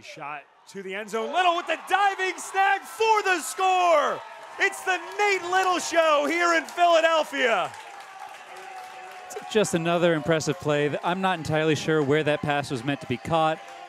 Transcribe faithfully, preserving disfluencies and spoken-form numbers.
He shot to the end zone. Little with the diving snag for the score. It's the Nate Little Show here in Philadelphia. Just another impressive play. I'm not entirely sure where that pass was meant to be caught.